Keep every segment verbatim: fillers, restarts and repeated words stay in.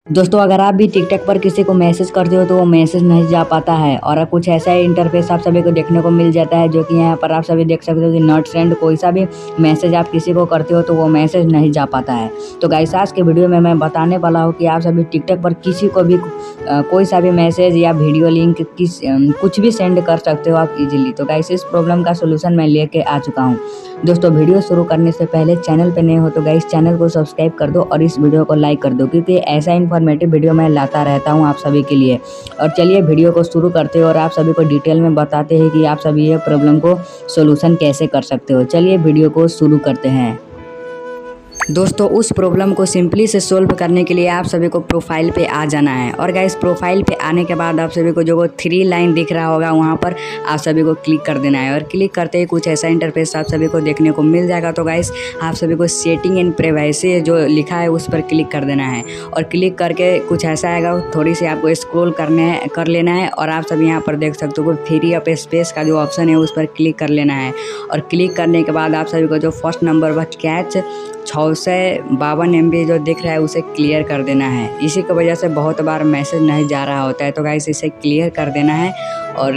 दोस्तों अगर आप भी टिकटॉक पर किसी को मैसेज करते हो तो वो मैसेज नहीं जा पाता है और कुछ ऐसा ही इंटरफेस आप सभी को देखने को मिल जाता है, जो कि यहाँ पर आप सभी देख सकते हो कि नॉट सेंड। कोई सा भी मैसेज आप किसी को करते हो तो वो मैसेज नहीं जा पाता है। तो गाइस आज के वीडियो में मैं बताने वाला हूँ कि आप सभी टिकटॉक पर किसी को भी आ, कोई सा भी मैसेज या वीडियो लिंक किस कुछ भी सेंड कर सकते हो आप इजीली। तो गाइस इस प्रॉब्लम का सोल्यूशन मैं लेके आ चुका हूँ। दोस्तों वीडियो शुरू करने से पहले चैनल पे नए हो तो गाइस चैनल को सब्सक्राइब कर दो और इस वीडियो को लाइक कर दो, क्योंकि ऐसा इन्फॉर्मेटिव वीडियो मैं लाता रहता हूं आप सभी के लिए। और चलिए वीडियो को शुरू करते हैं और आप सभी को डिटेल में बताते हैं कि आप सभी ये प्रॉब्लम को सोल्यूशन कैसे कर सकते हो। चलिए वीडियो को शुरू करते हैं। दोस्तों उस प्रॉब्लम को सिंपली से सोल्व करने के लिए आप सभी को प्रोफाइल पे आ जाना है और गाइस प्रोफाइल पे आने के बाद आप सभी को जो वो थ्री लाइन दिख रहा होगा वहाँ पर आप सभी को क्लिक कर देना है और क्लिक करते ही कुछ ऐसा इंटरफेस आप सभी को देखने को मिल जाएगा। तो गाइस आप सभी को सेटिंग एंड प्राइवेसी जो लिखा है उस पर क्लिक कर देना है और क्लिक करके कुछ ऐसा आएगा, थोड़ी सी आपको स्क्रॉल करने कर लेना है और आप सभी यहाँ पर देख सकते हो फ्री अप स्पेस का जो ऑप्शन है उस पर क्लिक कर लेना है। और क्लिक करने के बाद आप सभी को जो फर्स्ट नंबर वह कैच छः सौ बावन एम बी जो दिख रहा है उसे क्लियर कर देना है। इसी की वजह से बहुत बार मैसेज नहीं जा रहा होता है। तो गाइस इसे क्लियर कर देना है और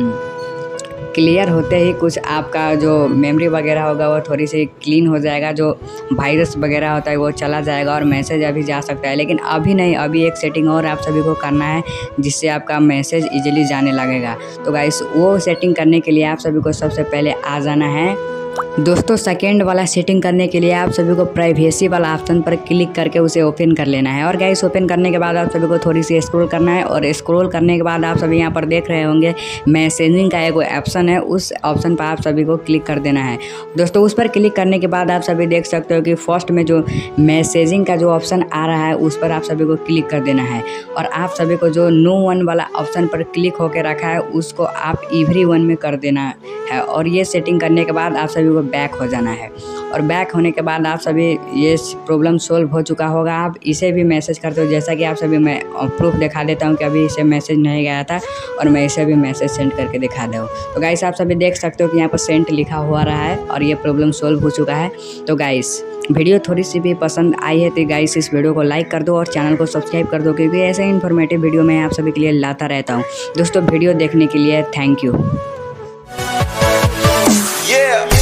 क्लियर होते ही कुछ आपका जो मेमोरी वगैरह होगा वो थोड़ी सी क्लीन हो जाएगा, जो वायरस वगैरह होता है वो चला जाएगा और मैसेज अभी जा सकता है। लेकिन अभी नहीं, अभी एक सेटिंग और आप सभी को करना है जिससे आपका मैसेज इजीली जाने लगेगा। तो गाइस वो सेटिंग करने के लिए आप सभी को सबसे पहले आ जाना है। दोस्तों सेकेंड वाला सेटिंग करने के लिए आप सभी को प्राइवेसी वाला ऑप्शन पर क्लिक करके उसे ओपन कर लेना है और गाइस ओपन करने के बाद आप सभी को थोड़ी सी स्क्रॉल करना है और स्क्रॉल करने के बाद आप सभी यहाँ पर देख रहे होंगे मैसेजिंग का एक ऑप्शन है, उस ऑप्शन पर आप सभी को क्लिक कर देना है। दोस्तों उस पर क्लिक करने के बाद आप सभी देख सकते हो कि फर्स्ट में जो मैसेजिंग का जो ऑप्शन आ रहा है उस पर आप सभी को क्लिक कर देना है और आप सभी को जो नो वन वाला ऑप्शन पर क्लिक होकर रखा है उसको आप एवरी वन में कर देना है। और ये सेटिंग करने के बाद आप सभी को बैक हो जाना है और बैक होने के बाद आप सभी ये प्रॉब्लम सोल्व हो चुका होगा। आप इसे भी मैसेज करते हो, जैसा कि आप सभी मैं प्रूफ दिखा देता हूं कि अभी इसे मैसेज नहीं गया था और मैं इसे भी मैसेज सेंड करके दिखा दूँ। तो गाइस आप सभी देख सकते हो कि यहाँ पर सेंड लिखा हुआ रहा है और ये प्रॉब्लम सोल्व हो चुका है। तो गाइस वीडियो थोड़ी सी भी पसंद आई है तो गाइस इस वीडियो को लाइक कर दो और चैनल को सब्सक्राइब कर दो, क्योंकि ऐसे इन्फॉर्मेटिव वीडियो मैं आप सभी के लिए लाता रहता हूँ। दोस्तों वीडियो देखने के लिए थैंक यू। Yeah.